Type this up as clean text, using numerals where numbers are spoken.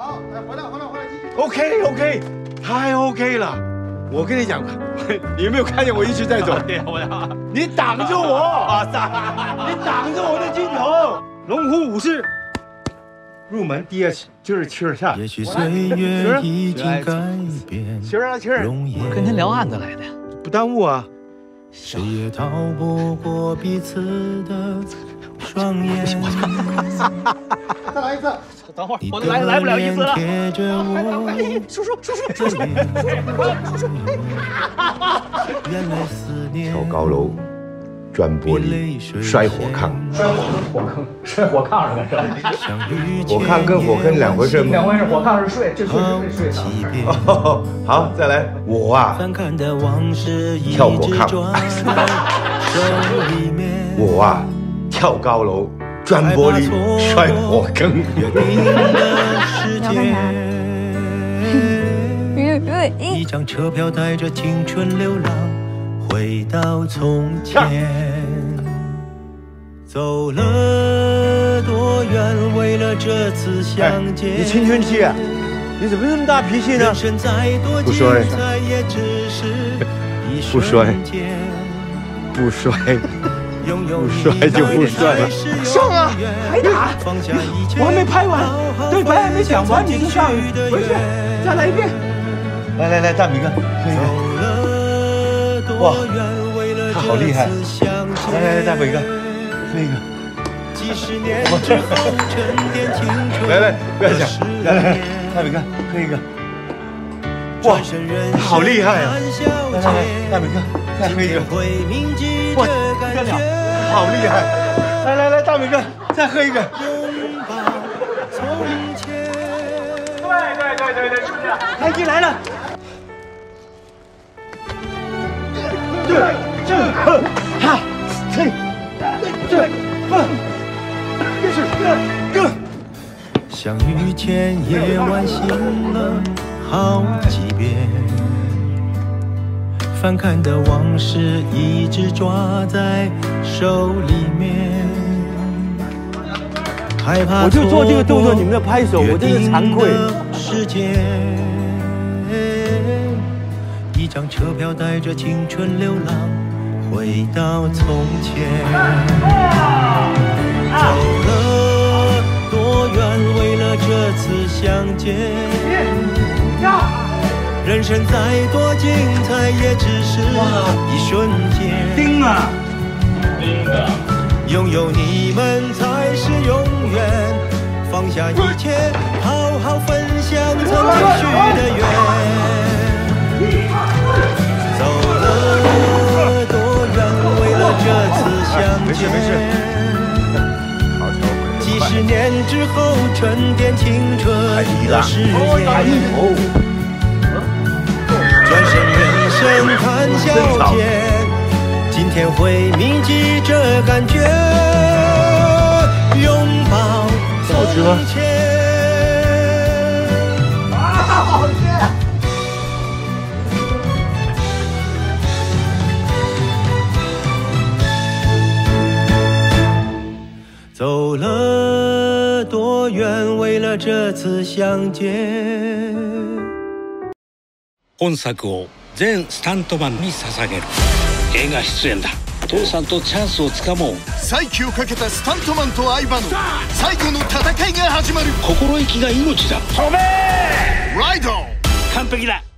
好，来回来，继续。 OK， 太 OK 了。我跟你讲，你有没有看见我一直在走？你挡着我，你挡着我的镜头。龙虎武士入门第2期就是气儿下。 也许岁月已经改变， 气儿， 我跟您聊案子来的， 不耽误啊。 谁也逃不过彼此的双眼。 再来一次。 等会儿，我来不了一次了。 叔叔。 跳高楼，钻玻璃，摔火炕。 摔火炕是干什么？ 火炕跟火坑两回事吗？ 两回事，火炕是睡，这睡上。 好，再来。我啊，跳火炕。我啊，跳高楼。 钻玻璃，摔火坑。 一张车票带着青春流浪，回到从前。走了多远，为了这次相见。 你青春期啊，你怎么那么大脾气呢？不摔，不摔，不摔。 不摔就不摔了， 上啊！还打！我还没拍完，对白还没讲完你就上，回去再来一遍。 来，大米哥，喝一个。哇，他好厉害！来，大米哥，喝一个。来，不要讲，来，大米哥，喝一个。哇，他好厉害啊！来，大米哥，再喝一个。哇，干了！ 好厉害！来，大美哥，再喝一个。对，是不是？他已经来了。 像遇见夜晚醒了好几遍。 翻看的往事一直抓在手里面，害怕我就做这个动作，你们的拍手，我真是惭愧。 时间，一张车票带着青春流浪，回到从前。走了多远，为了这次相见。 人生再多精彩，也只是一瞬间。 叮啊！ 拥有你们才是永远，放下一切，好好分享曾经许的愿。走了多远，为了这次相见。几十年之后，沉淀青春的誓言。 转身人生谈笑间，今天会铭记这感觉，拥抱从前。 好吃！ 走了多远，为了这次相见。 本作を全スタントマンに捧げる映画出演だ父さんとチャンスをつかもう再起をかけたスタントマンと相葉の最後の戦いが始まる心意気が命だ飛べライド完璧だ